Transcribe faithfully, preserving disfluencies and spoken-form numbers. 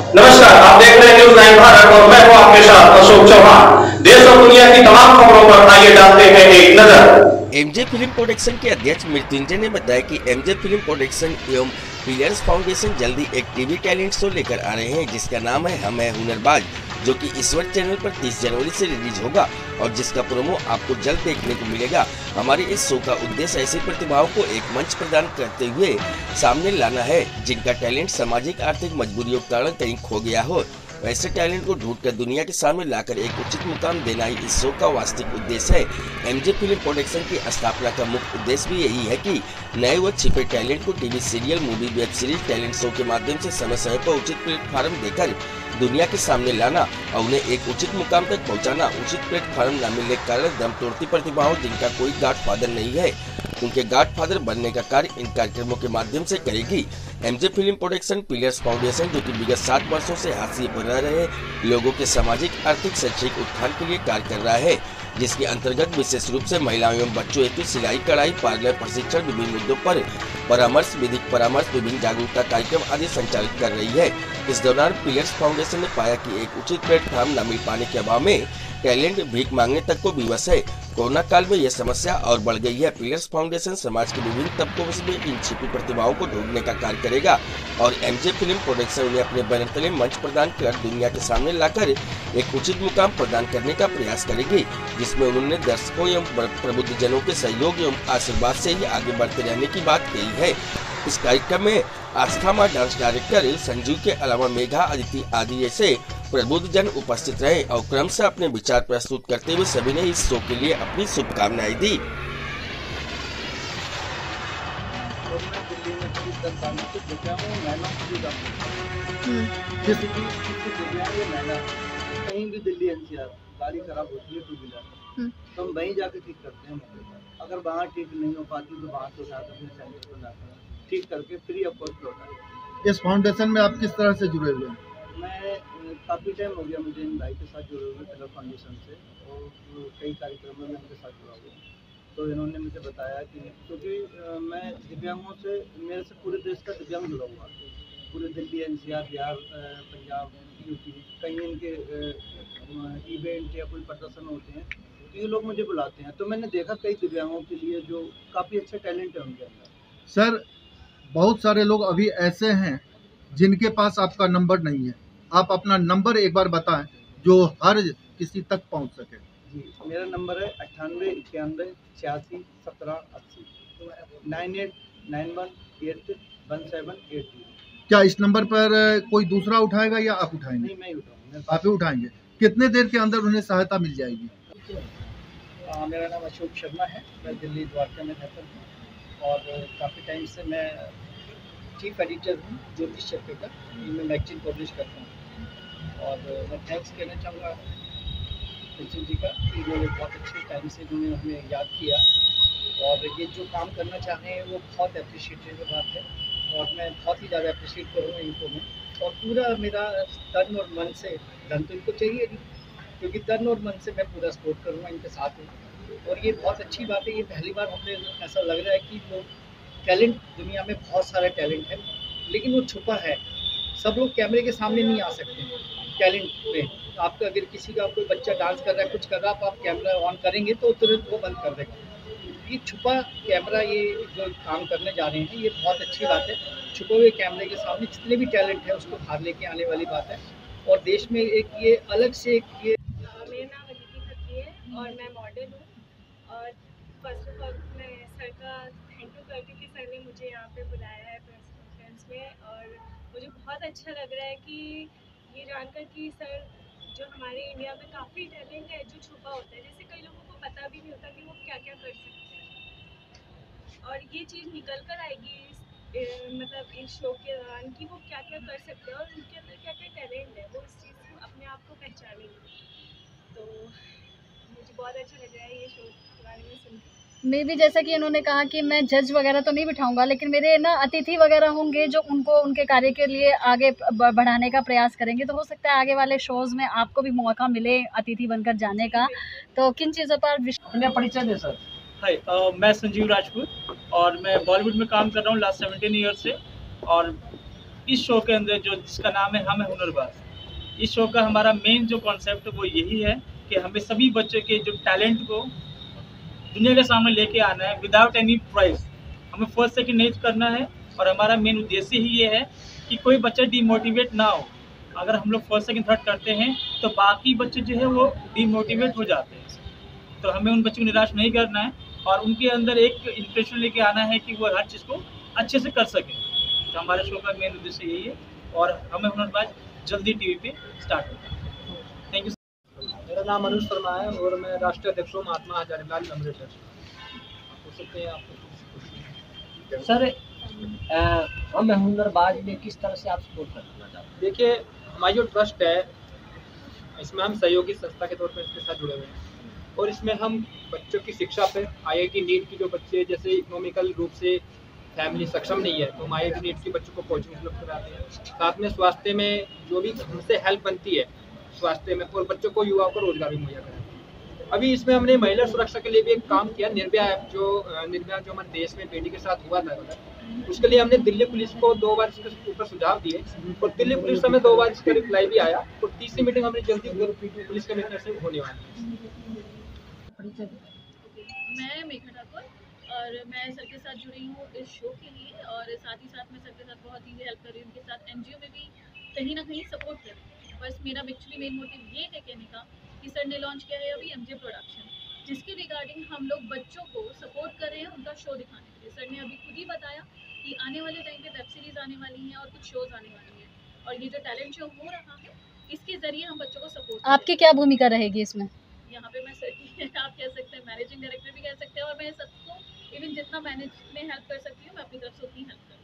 नमस्कार, आप देख रहे हैं न्यूज़ नाइन भारत और मैं हूं आपके साथ अशोक चौहान। देश और दुनिया की तमाम खबरों पर आइए डालते हैं एक नजर। एमजे फिल्म प्रोडक्शन के अध्यक्ष मृत्युंजय ने बताया कि एमजे फिल्म प्रोडक्शन एवं पिलर्स फाउंडेशन जल्दी एक टीवी टैलेंट शो लेकर आ रहे हैं जिसका नाम है हम है हुनरबाज, जो कि ईश्वर चैनल पर तीस जनवरी से रिलीज होगा और जिसका प्रोमो आपको जल्द देखने को मिलेगा। हमारे इस शो का उद्देश्य ऐसी प्रतिभाओं को एक मंच प्रदान करते हुए सामने लाना है जिनका टैलेंट सामाजिक आर्थिक मजबूरियों के कारण कहीं खो गया हो। वैसे टैलेंट को ढूंढकर दुनिया के सामने लाकर एक उचित मुकाम देना ही इस शो का वास्तविक उद्देश्य है। एमजे फिल्म प्रोडक्शन की स्थापना का मुख्य उद्देश्य भी यही है कि नए व छिपे टैलेंट को TV serial, movie, web series, talent show के माध्यम से समय समय पर उचित प्लेटफार्म देकर दुनिया के सामने लाना और उन्हें एक उचित मुकाम तक पहुंचाना। उचित प्लेटफार्म न मिलने के कारण दम तोड़ती प्रतिभाओं जिनका कोई गॉडफादर नहीं है, उनके गॉडफादर बनने का कार्य इन कार्यक्रमों के माध्यम से करेगी। MJ film production pillars foundation, जो कि विगत सात वर्षों से हाशिए पर रह रहे लोगों के सामाजिक, आर्थिक, शैक्षिक उत्थान के लिए कार्य कर रहा है, जिसके अंतर्गत विशेष रूप से महिलाओं एवं बच्चों हेतु सिलाई, कढ़ाई, पार्लर प्रशिक्षण, विभिन्न मुद्दों पर परामर्श, विधिक परामर्श, विभिन्न जागरूकता कार्यक्रम आदि संचालित कर रही है। इस दौरान पिलर्स फाउंडेशन ने पाया कि एक उचित प्लेटफॉर्म न मिल पाने के अभाव में टैलेंट भीख मांगने तक को विवश है। कोरोना काल में यह समस्या और बढ़ गई है। पिलर्स फाउंडेशन समाज के विभिन्न तबकों में इन छिपी प्रतिभाओं को ढूंढने का कार्य करेगा और एमजे फिल्म प्रोडक्शन उन्हें अपने बैनर तले मंच प्रदान कर दुनिया के सामने लाकर एक उचित मुकाम प्रदान करने का प्रयास करेगी, जिसमें उन्होंने दर्शकों एवं प्रबुद्ध जनों के सहयोग एवं आशीर्वाद से ही आगे बढ़ते रहने की बात कही है। इस कार्यक्रम में आस्था मां डांस डायरेक्टर संजीव के अलावा मेघा, अदिति आदि जैसे प्रबुद्ध जन उपस्थित रहे और क्रमशः अपने विचार प्रस्तुत करते हुए सभी ने इस शो के लिए अपनी शुभकामनाएं दी। कहीं भी दिल्ली एनसीआर गाड़ी खराब होती है टू व्हीलर तो हम वहीं जाके ठीक करते हैं। अगर वहाँ ठीक नहीं हो पाती तो वहाँ से उठाकर अपने सेंटर पर जाते हैं, ठीक करके फ्री ऑफ कॉस्ट लौटाते हैं। इस फाउंडेशन में आप किस तरह से जुड़े हुए हैं? मैं काफ़ी टाइम हो गया मुझे इन भाई के साथ जुड़े हुए पिलर फाउंडेशन से और कई कार्यक्रमों में उनके साथ जुड़ा हुआ। तो इन्होंने मुझे बताया कि क्योंकि मैं दिव्यांगों से, मेरे से पूरे देश का दिव्यांग जुड़ा हुआ है, पूरे दिल्ली एनसीआर, बिहार, पंजाब, यूपी, कहीं इनके इवेंट या कोई प्रदर्शन होते हैं तो ये लोग मुझे बुलाते हैं। तो मैंने देखा कई दिव्यांगों के लिए जो काफ़ी अच्छे टैलेंट है उनके अंदर। सर, बहुत सारे लोग अभी ऐसे हैं जिनके पास आपका नंबर नहीं है, आप अपना नंबर एक बार बताएं जो हर किसी तक पहुंच सके। जी, मेरा नंबर है अट्ठानवे इक्यानवे छियासी सत्रह अस्सी, nine eight nine one eight one seven eight zero. क्या इस नंबर पर कोई दूसरा उठाएगा या आप उठाएंगे? नहीं, मैं उठाऊंगा। आप ही उठाएंगे। कितने देर के अंदर उन्हें सहायता मिल जाएगी? आ, मेरा नाम अशोक शर्मा है, मैं दिल्ली द्वारका में रहता हूँ और काफ़ी टाइम से मैं चीफ एडिटर हूँ ज्योतिष चक्र का, मैं मैगजीन पब्लिश करता हूँ। और मैं थैंक्स कहना चाहूँगा प्रिंसिपल जी का, इन्होंने बहुत अच्छे टाइम से इन्होंने हमें याद किया और ये जो काम करना चाह रहे हैं वो बहुत अप्रिशिएटेड बात है और मैं बहुत ही ज़्यादा अप्रिशिएट करूँगा इनको मैं। और पूरा मेरा तन और मन से, धन तो इनको चाहिए नहीं, क्योंकि तन और मन से मैं पूरा सपोर्ट करूँगा, इनके साथ हूँ। और ये बहुत अच्छी बात है, ये पहली बार हमें ऐसा लग रहा है कि लोग टैलेंट, दुनिया में बहुत सारा टैलेंट है लेकिन वो छुपा है। सब लोग कैमरे के सामने नहीं आ सकते हैं टैलेंट में। आपका अगर किसी का कोई बच्चा डांस कर रहा है, कुछ कर रहा है, आप कैमरा ऑन करेंगे तो तुरंत वो बंद कर देंगे। ये छुपा कैमरा, ये जो काम करने जा रहे हैं, ये बहुत अच्छी बात है। छुपे हुए कैमरे के सामने जितने भी टैलेंट है उसको बाहर लेके आने वाली बात है और देश में एक ये अलग से एक ये। मेरा नाम अदिति खत्री है और मैं मॉडल हूँ और फर्स्ट ऑफ ऑल मैं सर का थैंक यू करती हूँ कि सर ने मुझे यहाँ पे बुलाया है प्रेस कॉन्फ्रेंस में। और मुझे बहुत अच्छा लग रहा है कि ये जानकर कि सर, जो हमारे इंडिया में काफ़ी टैलेंट है जो छुपा होता है, जैसे कई लोगों को पता भी नहीं होता कि वो क्या क्या कर सकते हैं, और ये चीज़ निकल कर आएगी इस ए, मतलब इस शो के दौरान कि वो क्या क्या कर सकते हैं और उनके अंदर क्या क्या टैलेंट है, वो इस चीज़ को अपने आप को पहचानेंगे। तो मुझे बहुत अच्छा लग रहा है ये शो के बारे में सुनकर। मैं भी, जैसा कि इन्होंने कहा कि मैं जज वगैरह तो नहीं बिठाऊंगा, लेकिन मेरे ना अतिथि वगैरह होंगे जो उनको उनके कार्य के लिए आगे बढ़ाने का प्रयास करेंगे। तो हो सकता है आगे वाले शोज में आपको भी मौका मिले अतिथि बनकर जाने का। तो किन चीज़ों पर विशेष परिचय दे सर? हाय, मैं संजीव राजपूत और मैं बॉलीवुड में काम कर रहा हूँ लास्ट सेवनटीन ईयर से और इस शो के अंदर जो जिसका नाम है हम है हुनरबाज, इस शो का हमारा मेन जो कॉन्सेप्ट वो यही है कि हमें सभी बच्चों के जो टैलेंट को दुनिया के सामने लेके आना है विदाउट एनी प्राइस। हमें फर्स्ट सेकंड नहीं करना है और हमारा मेन उद्देश्य ही ये है कि कोई बच्चा डिमोटिवेट ना हो। अगर हम लोग फर्स्ट सेकंड थर्ड करते हैं तो बाकी बच्चे जो है वो डिमोटिवेट हो जाते हैं, तो हमें उन बच्चों को निराश नहीं करना है और उनके अंदर एक इंप्रेशन लेके आना है कि वो हर चीज़ को अच्छे से कर सके। तो हमारे शो का मेन उद्देश्य यही है और हमें हुनरबाज जल्दी टीवी पे स्टार्ट होगा। Thank you. मेरा नाम अनुज शर्मा है और मैं राष्ट्रीय अध्यक्ष हूँ महात्मा हजारीलाल नमरे ट्रस्ट। हो सकते हैं आप सर हम हुनरबाज में किस तरह से आप सपोर्ट करना चाहते हैं? देखिए, हमारी जो ट्रस्ट है इसमें हम सहयोगी संस्था के तौर पर इसके साथ जुड़े हुए हैं और इसमें हम बच्चों की शिक्षा पे आई आई टी नीट की जो बच्चे जैसे इकोनॉमिकल रूप से फैमिली सक्षम नहीं है तो हम आई आई टी नीट के बच्चों को कोचिंग उपलब्ध कराते हैं। साथ में स्वास्थ्य में जो भी हमसे हेल्प बनती है स्वास्थ्य में, और बच्चों को युवाओं को रोजगार भी मुहैया कराते हैं। अभी इसमें हमने महिला सुरक्षा के लिए भी एक काम किया, निर्भया ऐप जो निर्भया जो हमारे देश में बेटी के साथ हुआ था, उसके लिए हमने दिल्ली पुलिस को दो बार इसके ऊपर सुझाव दिए और दिल्ली पुलिस हमें दो बार इसका रिप्लाई भी आया और तीसरी मीटिंग हमने जल्दी पुलिस कमिश्नर से होने वाली है। मैं मेघा ठाकुर और मैं सर के साथ जुड़ी हूँ इस शो के लिए और साथ ही साथ मैं सर के साथ बहुत ही हेल्प कर रही हूँ, उनके साथ एनजीओ में भी कहीं ना कहीं सपोर्ट कर रही हूँ। बस मेरा एक्चुअली मेन मोटिव ये है कहने का कि सर ने लॉन्च किया है अभी एमजे प्रोडक्शन, जिसके रिगार्डिंग हम लोग बच्चों को सपोर्ट कर रहे हैं उनका शो दिखाने के लिए। सर ने अभी खुद ही बताया कि आने वाले टाइम पे वेब सीरीज आने वाली हैं और कुछ शोज आने वाली हैं और ये जो टैलेंट शो हो रहा है इसके जरिए हम बच्चों को सपोर्ट। आपकी क्या भूमिका रहेगी इसमें? यहाँ पे मैं सर की आप कह सकते हैं मैनेजिंग डायरेक्टर भी कह सकते हैं और मैं सबको इवन जितना मैनेज में हेल्प कर सकती हूँ मैं अपनी तरफ से उतनी हेल्प कर